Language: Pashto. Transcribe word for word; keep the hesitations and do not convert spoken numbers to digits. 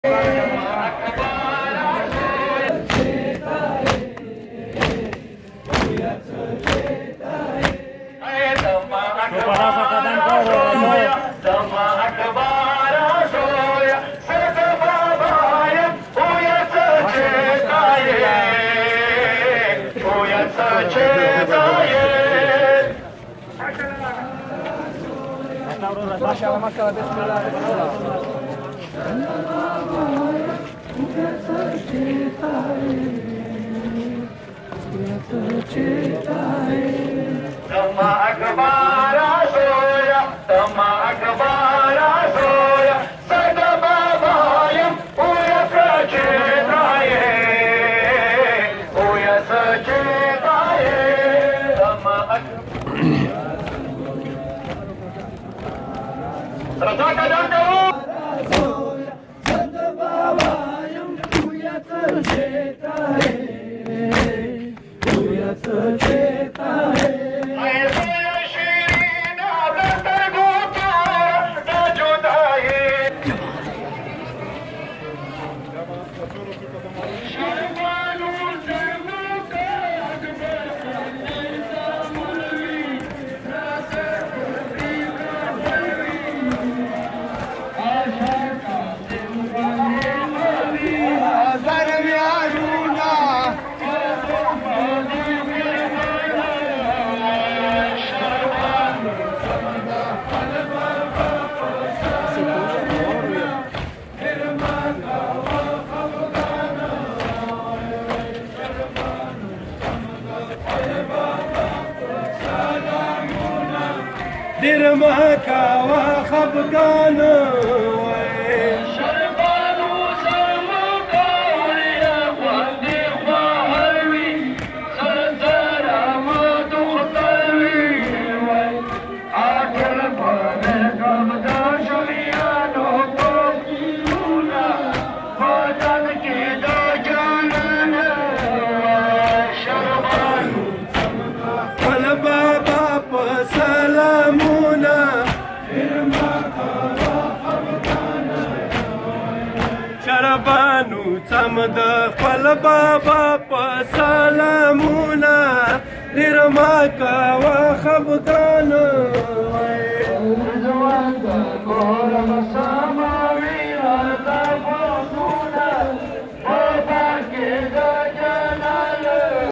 Maşallah maşallah bismillah. Tama akbara soya, tama akbara soya, sada babayım uya saçıdaye, uya saçıdaye, tama akbara. Raja raja soya, sada babayım uya saçıdaye, uya saçıdaye. درمك وخفقان شربان وسمك ويا ودي وهروي سرزر ما تخطوي عاكر بالك بدا شريان وقومنا فاتن كده جاننا شربان والبابا سلامنا شربانو تمد خپل بابا په سلامونه درمک و خفقان